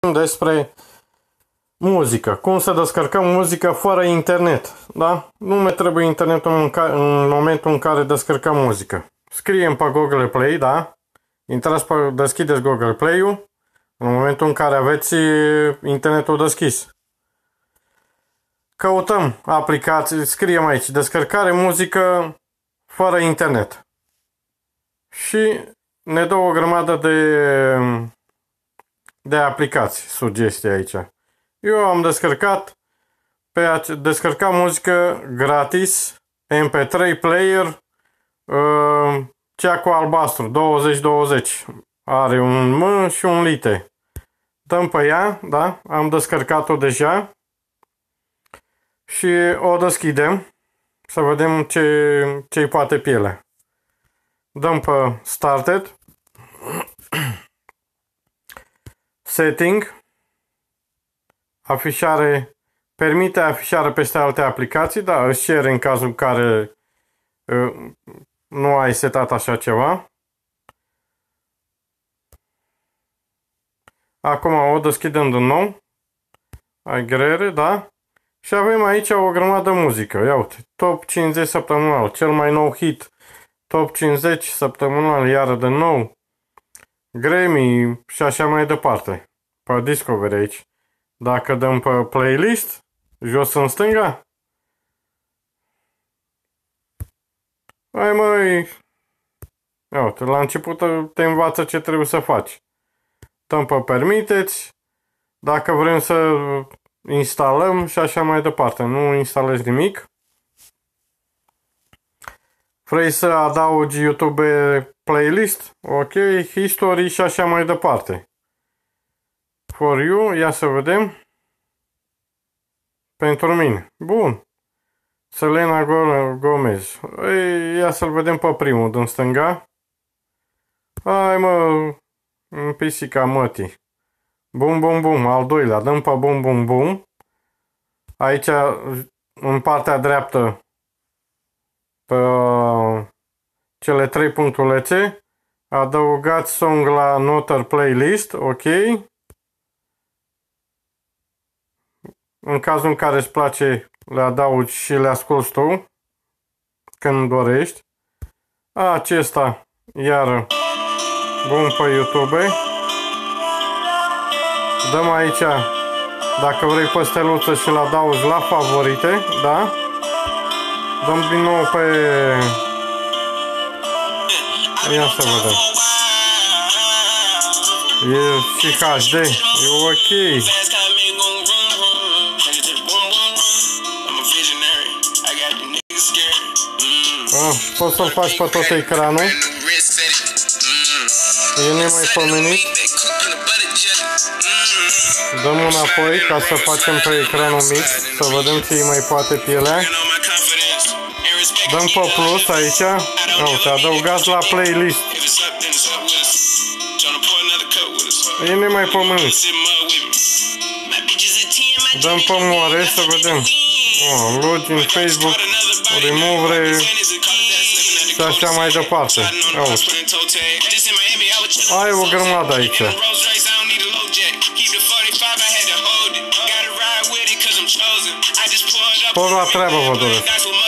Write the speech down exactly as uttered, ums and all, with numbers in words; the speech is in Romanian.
Despre muzică. Cum să descărcăm muzică fără internet. Da? Nu mai trebuie internetul în, în momentul în care descărcăm muzică. Scriem pe Google Play, da? Intrați pe, deschideți Google Play-ul în momentul în care aveți internetul deschis. Căutăm aplicații, scriem aici descărcare muzică fără internet. Și ne dă o grămadă de de aplicații, sugestii aici. Eu am descărcat pe descărca muzică gratis M P trei player, uh, cea cu albastru douăzeci douăzeci. Are un M și un lite. Dăm pe ea, da? Am descărcat-o deja și o deschidem să vedem ce ce poate pielea. Dăm pe Started. Setting, afișare, permite afișare peste alte aplicații, da, își cere în cazul în care uh, nu ai setat așa ceva. Acum o deschidem din nou, ai grere, da, și avem aici o grămadă de muzică. Ia uite, top cincizeci săptămânal, cel mai nou hit, top cincizeci săptămânal, iară de nou. Grammy și așa mai departe. Pe Discovery aici. Dacă dăm pe playlist, jos în stânga. Hai măi. Ia uite, la început te învață ce trebuie să faci. Dăm pe permiteți. Dacă vrem să instalăm și așa mai departe. Nu instalezi nimic. Vrei să adaugi YouTube playlist? Ok, history și așa mai departe. For you, ia să vedem. Pentru mine. Bun. Selena Gomez. Ei, ia să-l vedem pe primul din stânga. Hai mă, în pisica mătii. Bum, bum, bum. Al doilea. Dăm pe bum, bum, bum. Aici, în partea dreaptă, pe cele trei punctulețe, adăugați song la Noter Playlist, ok. În cazul în care îți place, le adaugi și le asculti tu, când dorești. Acesta, iar bun pe YouTube. Dăm aici, dacă vrei pe steluță și le adaugi la favorite, da? Dăm din nou pe... Ia să vedem. E și H D. E ok. Ah, poți să-l faci pe tot ecranul. E nemaipomenit. Dăm înapoi ca să facem pe ecranul mic. Să vedem ce îi mai poate pielea. Dăm pe plus aici. Uite, adăugați la playlist. E nemaipomenit. Dăm pe more să vedem. Oh, login Facebook, remove și așa mai departe. Uite. Ai o grămadă aici. Tot la treabă vă doresc.